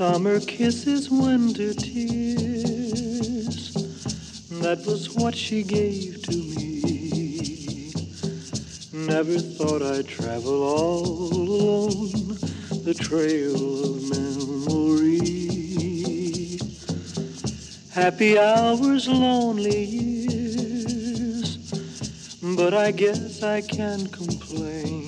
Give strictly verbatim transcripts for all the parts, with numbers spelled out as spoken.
Summer kisses, winter tears, that was what she gave to me. Never thought I'd travel all alone the trail of memory. Happy hours, lonely years, but I guess I can't complain,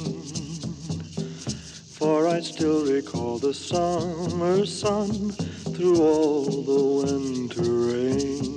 for I still recall the summer sun through all the winter rain.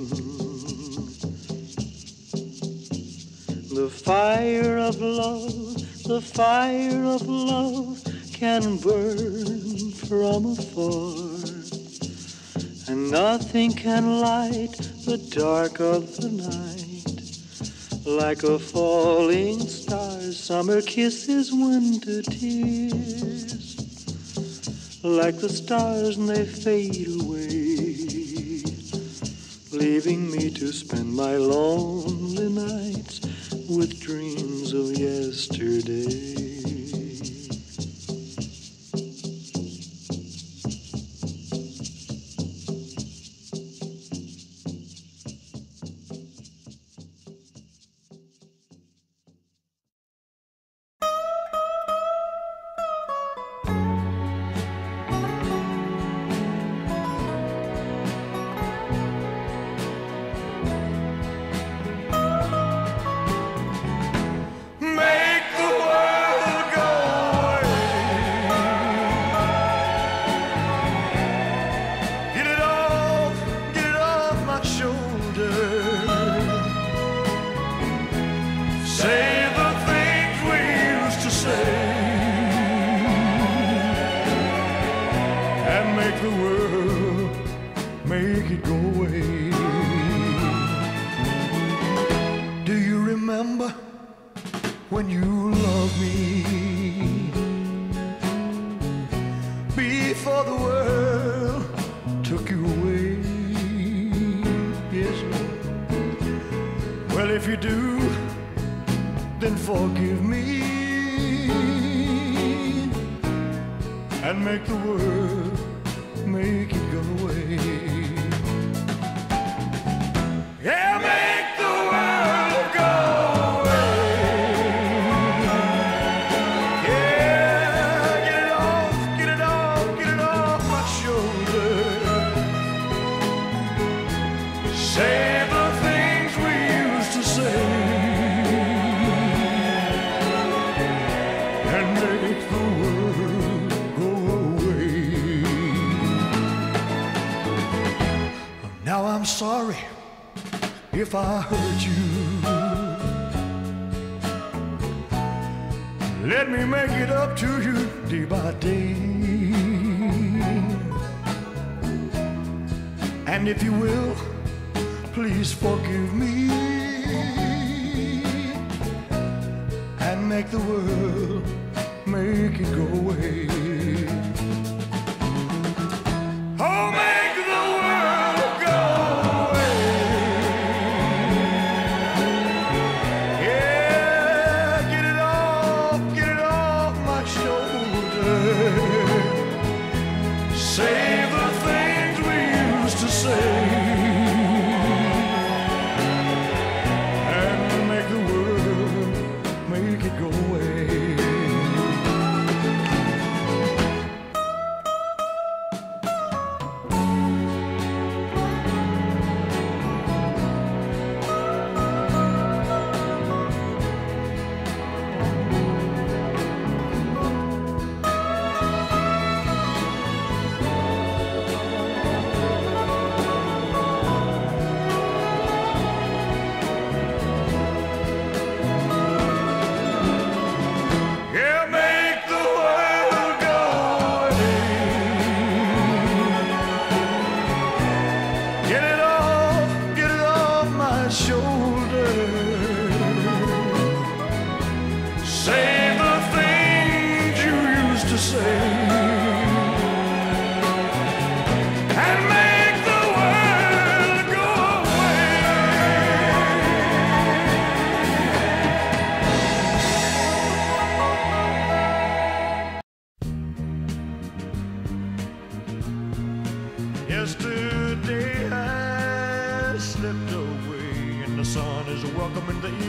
The fire of love, the fire of love can burn from afar, and nothing can light the dark of the night like a falling star. Summer kisses, winter tears, like the stars and they fade away, leaving me to spend my lonely nights with dreams of yesterday. If I hurt you, let me make it up to you day by day. And if you will, please forgive me and make the world, make it go away. Oh, make the world go away. Save the things we used to say and make the world, make it go away.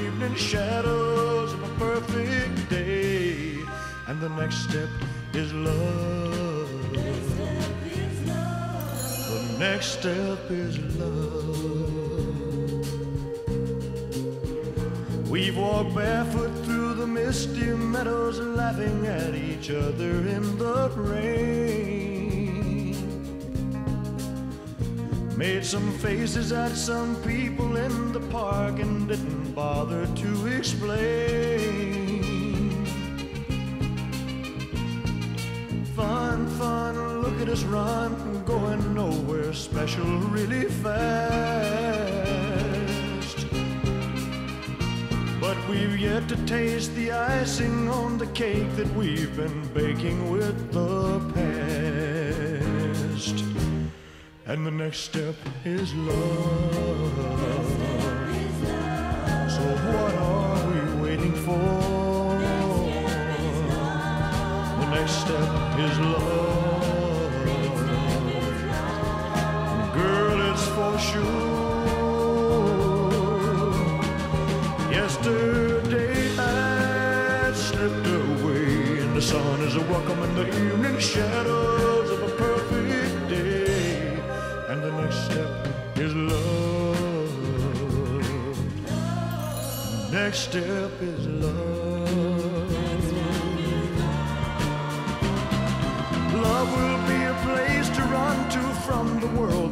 evening shadows of a perfect day. And the next step is love. The next step is love. We've walked barefoot through the misty meadows, laughing at each other in the rain. Made some faces at some people in the park and didn't bother to explain. Fun, fun, look at us run, going nowhere special really fast. But we've yet to taste the icing on the cake that we've been baking with the past. And the next step is love. So what are we waiting for? The next step is love. Girl, it's for sure. Yesterday I slipped away, and the sun is a welcome in the evening shadows of a perfect day. And the next step is love. Next step is love. Love will be a place to run to from the world